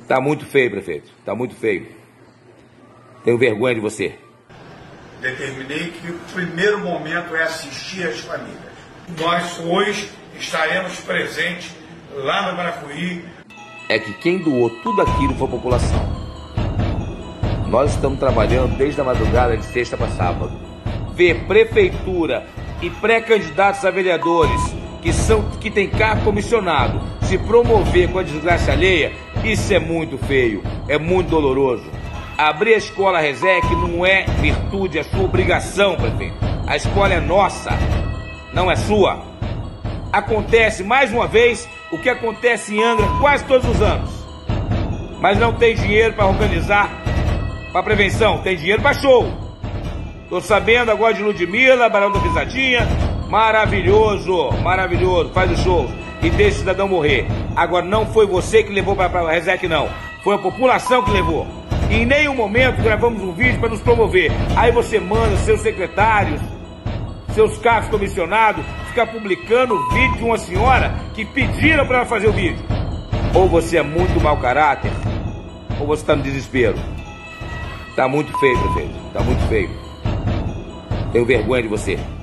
Tá muito feio, prefeito. Tá muito feio. Tenho vergonha de você. Determinei que o primeiro momento é assistir as famílias. Nós hoje estaremos presentes lá no Maracuí. É que quem doou tudo aquilo foi a população. Nós estamos trabalhando desde a madrugada de sexta para sábado. Ver prefeitura e pré-candidatos a vereadores que tem cargo comissionado se promover com a desgraça alheia, isso é muito feio, é muito doloroso. Abrir a escola Resec não é virtude, é sua obrigação, prefeito. A escola é nossa, não é sua. Acontece, mais uma vez, o que acontece em Angra quase todos os anos. Mas não tem dinheiro para organizar, para prevenção, tem dinheiro para show. Tô sabendo agora de Ludmilla, Barão da Pisadinha, maravilhoso, maravilhoso, faz os shows e deixa o cidadão morrer. Agora não foi você que levou para a Resec, não. Foi a população que levou. E em nenhum momento gravamos um vídeo para nos promover. Aí você manda seus secretários, seus cargos comissionados, ficar publicando o vídeo de uma senhora que pediram para ela fazer o vídeo. Ou você é muito mau caráter, ou você está no desespero. Tá muito feio, prefeito. Tá muito feio. Tenho vergonha de você.